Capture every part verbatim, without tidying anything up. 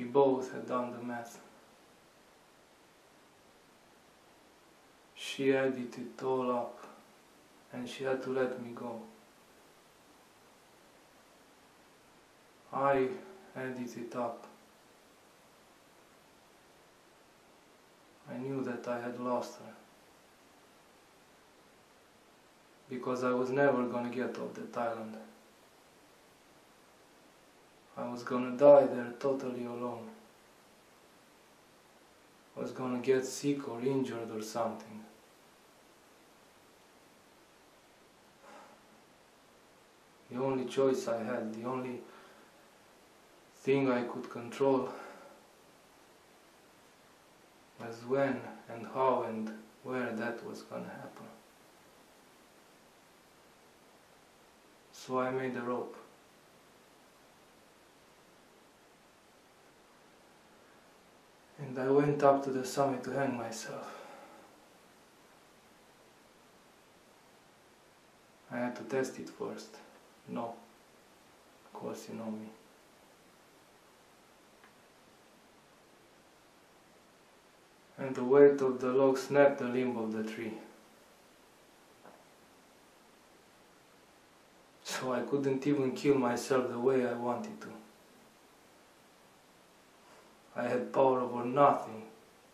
We both had done the math. She added it all up, and she had to let me go. I added it up. I knew that I had lost her, because I was never gonna get off that island. I was gonna die there totally alone. I was gonna get sick or injured or something. The only choice I had, the only thing I could control was when and how and where that was gonna happen. So I made a rope. And I went up to the summit to hang myself. I had to test it first. No, of course you know me. And the weight of the log snapped the limb of the tree. So I couldn't even kill myself the way I wanted to. I had power over nothing.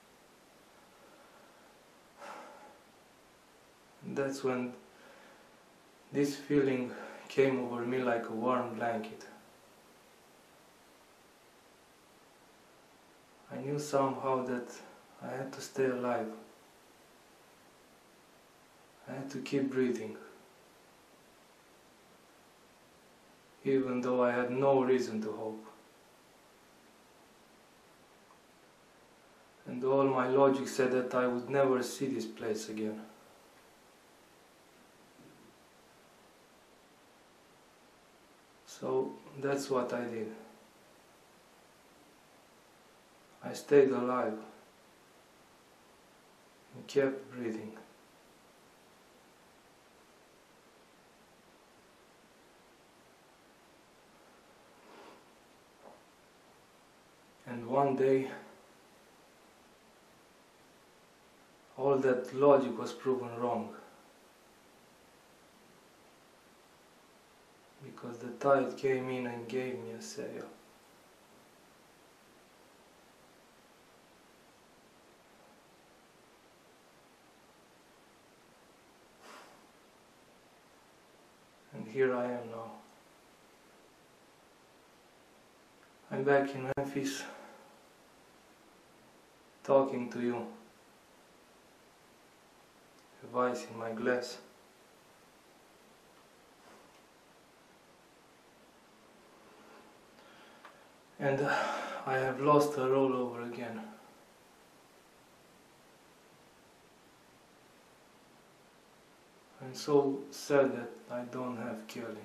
And that's when this feeling came over me like a warm blanket. I knew somehow that I had to stay alive. I had to keep breathing. Even though I had no reason to hope. And all my logic said that I would never see this place again. So that's what I did. I stayed alive and kept breathing. And one day, all that logic was proven wrong. Because the tide came in and gave me a sail. And here I am now. I'm back in Memphis, talking to you. Advice in my glass. And uh, I have lost her all over again. I'm so sad that I don't have Kelly.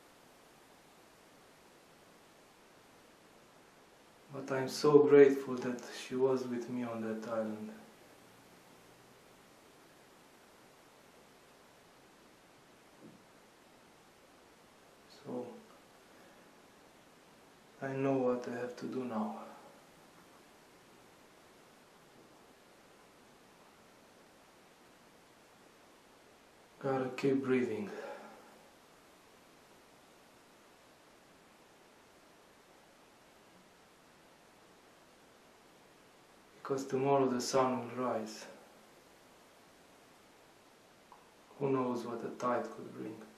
But I'm so grateful that she was with me on that island. So I know what I have to do now. Gotta keep breathing. Because tomorrow the sun will rise. Who knows what the tide could bring.